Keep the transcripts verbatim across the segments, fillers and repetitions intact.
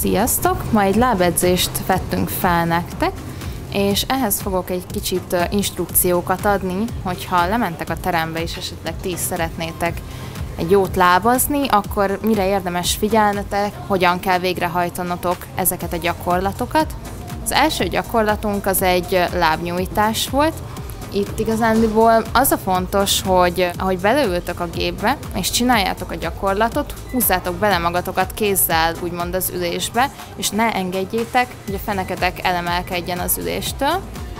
Sziasztok! Ma egy lábedzést vettünk fel nektek, és ehhez fogok egy kicsit instrukciókat adni, hogyha lementek a terembe és esetleg ti is szeretnétek egy jót lábazni, akkor mire érdemes figyelnetek, hogyan kell végrehajtanotok ezeket a gyakorlatokat. Az első gyakorlatunk az egy lábnyújtás volt. Itt igazándiból az a fontos, hogy ahogy beleültök a gépbe, és csináljátok a gyakorlatot, húzzátok bele magatokat kézzel úgymond az ülésbe, és ne engedjétek, hogy a feneketek elemelkedjen az üléstől.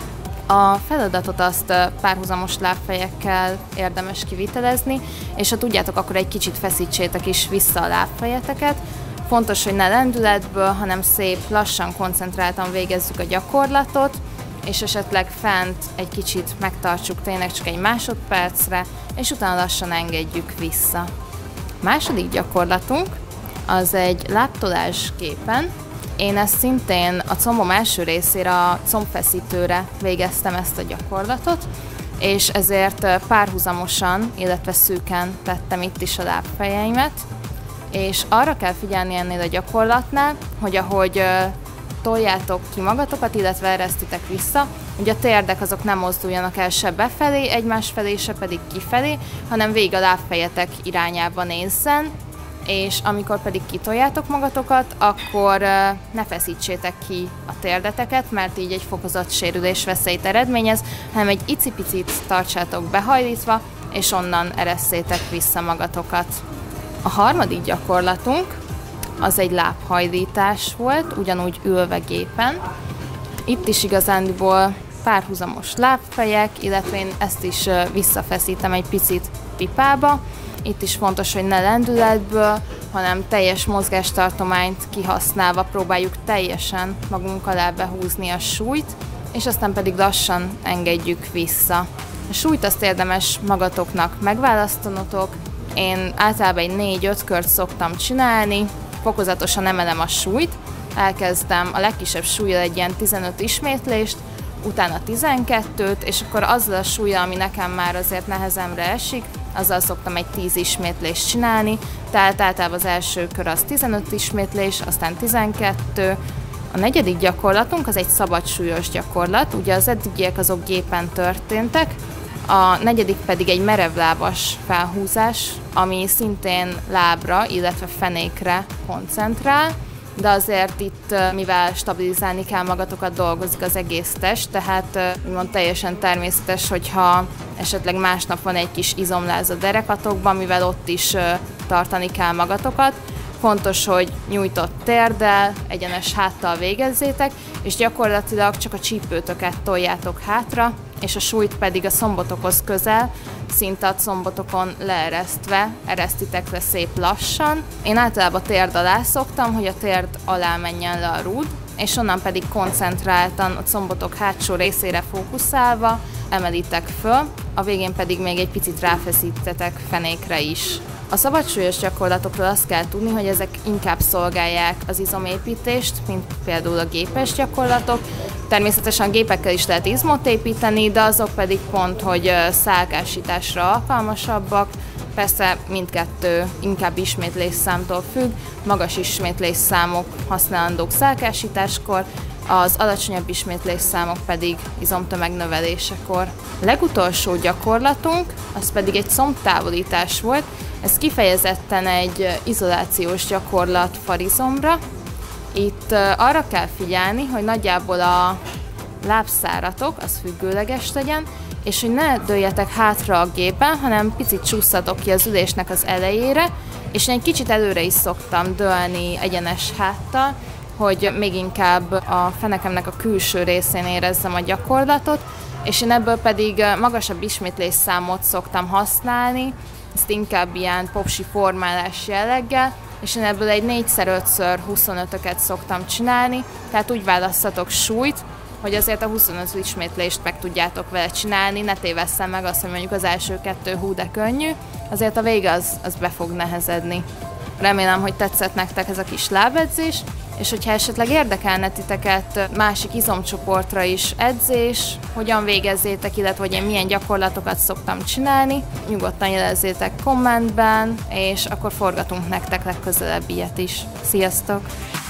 A feladatot azt párhuzamos lábfejekkel érdemes kivitelezni, és ha tudjátok, akkor egy kicsit feszítsétek is vissza a lábfejeteket. Fontos, hogy ne lendületből, hanem szép, lassan, koncentráltan végezzük a gyakorlatot, és esetleg fent egy kicsit megtartsuk tényleg csak egy másodpercre, és utána lassan engedjük vissza. A második gyakorlatunk az egy lábtolás gépen. Én ezt szintén a combom első részére, a combfeszítőre végeztem ezt a gyakorlatot, és ezért párhuzamosan, illetve szűken tettem itt is a lábfejeimet, és arra kell figyelni ennél a gyakorlatnál, hogy ahogy toljátok ki magatokat, illetve eresztitek vissza, hogy a térdek azok nem mozduljanak el se befelé, egymás felé, se pedig kifelé, hanem végig a lábfejetek irányába nézzen, és amikor pedig kitoljátok magatokat, akkor ne feszítsétek ki a térdeteket, mert így egy fokozott sérülés veszélyt eredményez, hanem egy icipicit tartsátok behajlítva, és onnan eresszétek vissza magatokat. A harmadik gyakorlatunk az egy lábhajlítás volt, ugyanúgy ülve gépen. Itt is igazándiból párhuzamos lábfejek, illetve én ezt is visszafeszítem egy picit pipába. Itt is fontos, hogy ne lendületből, hanem teljes mozgástartományt kihasználva próbáljuk teljesen magunk alá behúzni a súlyt, és aztán pedig lassan engedjük vissza. A súlyt azt érdemes magatoknak megválasztanotok. Én általában egy négy-öt kört szoktam csinálni, fokozatosan emelem a súlyt, elkezdem a legkisebb súllyal egy ilyen tizenöt ismétlést, utána tizenkettőt, és akkor azzal a súllyal, ami nekem már azért nehezemre esik, azzal szoktam egy tíz ismétlést csinálni, tehát általában az első kör az tizenöt ismétlés, aztán tizenkettő. A negyedik gyakorlatunk az egy szabadsúlyos gyakorlat, ugye az eddigiek azok gépen történtek, a negyedik pedig egy merevlábas felhúzás, ami szintén lábra, illetve fenékre koncentrál, de azért itt, mivel stabilizálni kell magatokat, dolgozik az egész test, tehát úgymond teljesen természetes, hogyha esetleg másnap van egy kis izomláz a derekatokban, mivel ott is tartani kell magatokat. Fontos, hogy nyújtott térdel, egyenes háttal végezzétek, és gyakorlatilag csak a csípőtöket toljátok hátra, és a súlyt pedig a szombotokhoz közel, szinte a combotokon leeresztve, eresztitek le szép lassan. Én általában térd alá szoktam, hogy a térd alá menjen le a rúd, és onnan pedig koncentráltan a combotok hátsó részére fókuszálva emelitek föl, a végén pedig még egy picit ráfeszítetek fenékre is. A szabadsúlyos gyakorlatokról azt kell tudni, hogy ezek inkább szolgálják az izomépítést, mint például a gépes gyakorlatok. Természetesen a gépekkel is lehet izmot építeni, de azok pedig pont, hogy szálkásításra alkalmasabbak. Persze mindkettő inkább ismétlésszámtól függ, magas ismétlésszámok használandók szálkásításkor, az alacsonyabb ismétlésszámok pedig izomtömegnövelésekor. A legutolsó gyakorlatunk, az pedig egy combtávolítás volt, ez kifejezetten egy izolációs gyakorlat farizomra. Itt arra kell figyelni, hogy nagyjából a lábszáratok az függőleges legyen, és hogy ne dőljetek hátra a gépen, hanem picit csúszatok ki az ülésnek az elejére, és én egy kicsit előre is szoktam dőlni egyenes háttal, hogy még inkább a fenekemnek a külső részén érezzem a gyakorlatot, és én ebből pedig magasabb ismétlésszámot szoktam használni, ezt inkább ilyen popsi formálás jelleggel, és én ebből egy négyszer-ötször huszonötöket szoktam csinálni, tehát úgy választatok súlyt, hogy azért a huszonöt ismétlést meg tudjátok vele csinálni, ne tévesszem meg azt, hogy mondjuk az első kettő hú de könnyű, azért a vége az, az be fog nehezedni. Remélem, hogy tetszett nektek ez a kis lábedzés, és hogyha esetleg érdekelne titeket másik izomcsoportra is edzés, hogyan végezzétek, illetve hogy én milyen gyakorlatokat szoktam csinálni, nyugodtan jelezzétek kommentben, és akkor forgatunk nektek legközelebb ilyet is. Sziasztok!